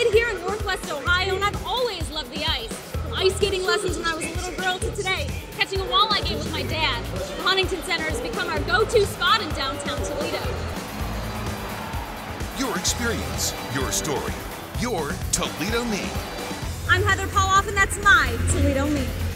right here in Northwest Ohio, and I've always loved the ice. From ice skating lessons when I was a little girl to today, catching a walleye game with my dad. The Huntington Center has become our go-to spot in downtown Toledo. Your experience, your story, your Toledo Me. I'm Heather Pauloff, and that's my Toledo Me.